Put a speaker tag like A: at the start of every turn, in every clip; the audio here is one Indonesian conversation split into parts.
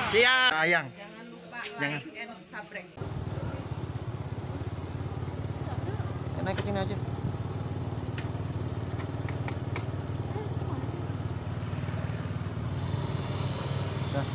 A: Siap. Sayang.
B: Jangan lupa
A: Jangan.
B: like and subscribe.
A: Naik ke sini aja. Dah.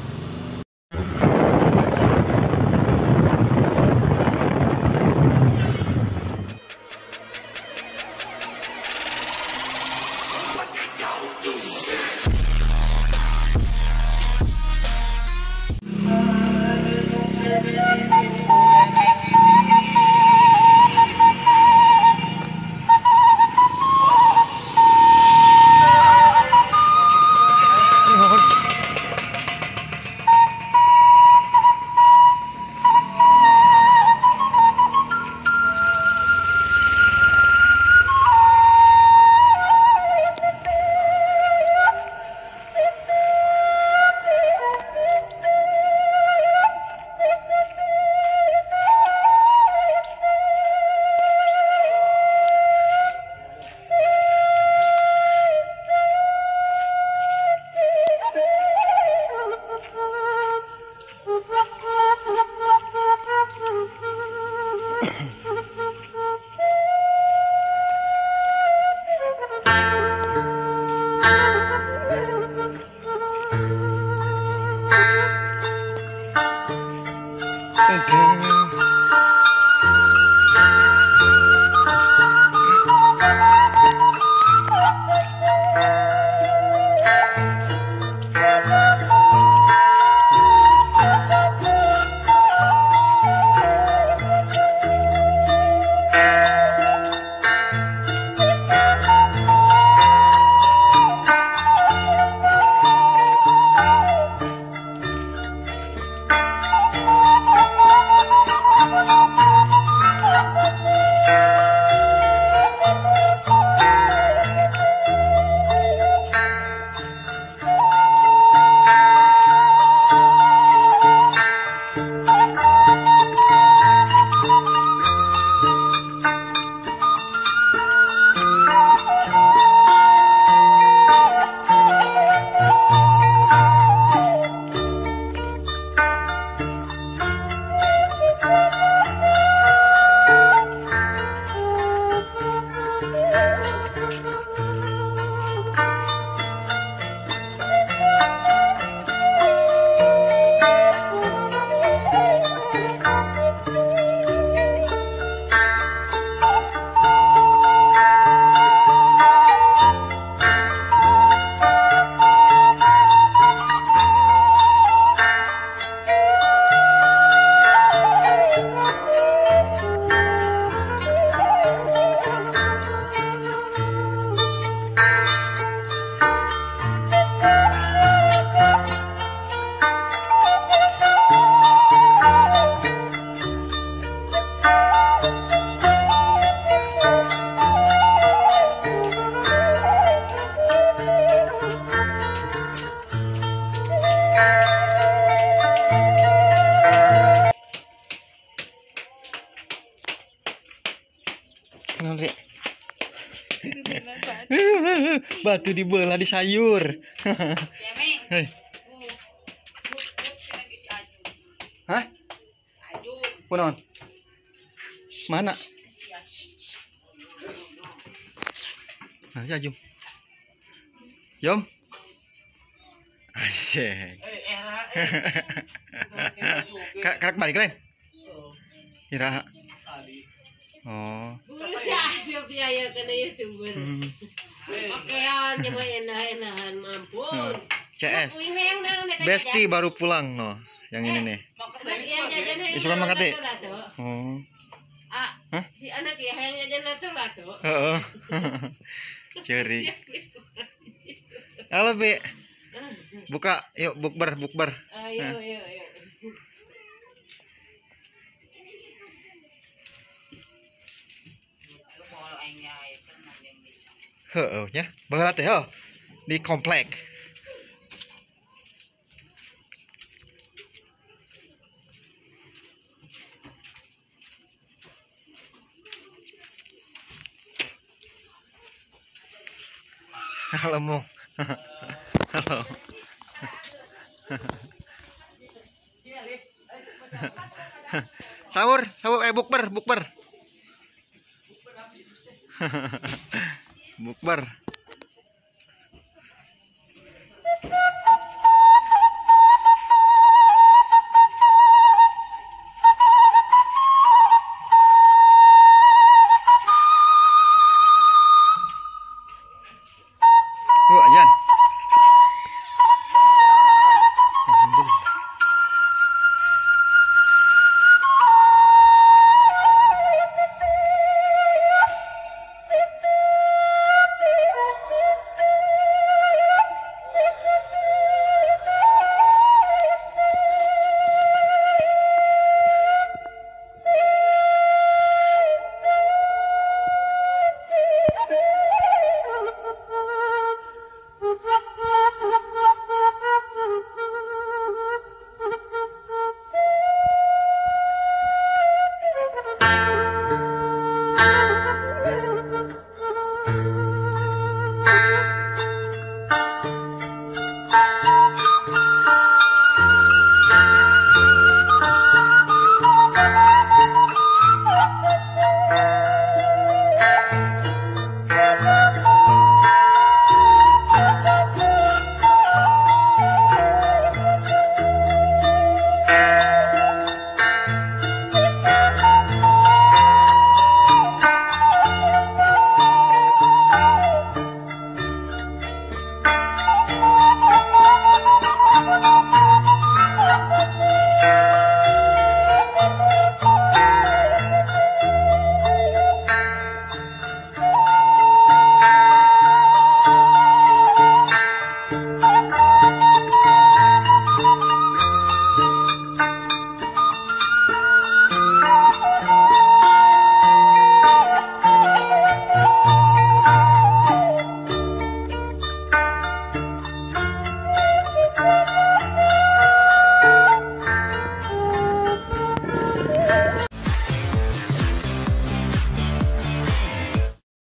A: Batu dibelah di sayur. Hei. Hah? Punon. Mana? Nah, ya Jum. Yum. Asyik. Kak balik lain. Ira. Oh.
C: Guru siya biaya kena YouTuber. Pakaian coba enak-enakan mampun.
A: CS. Besti baru pulang no. Yang ini nih. Isukan makan teh. Oh.
C: Ah, si anak ya yang jajan lato-lato.
A: Heeh. Ceri. Halo, Be. Buka, yuk bukber.
C: Ayo.
A: Heeh, ya. Banget teh, di komplek. Halo, Mo. Halo. Sahur, sahur, bukber, bukber. Bukber. Yuk, ajan. Alhamdulillah.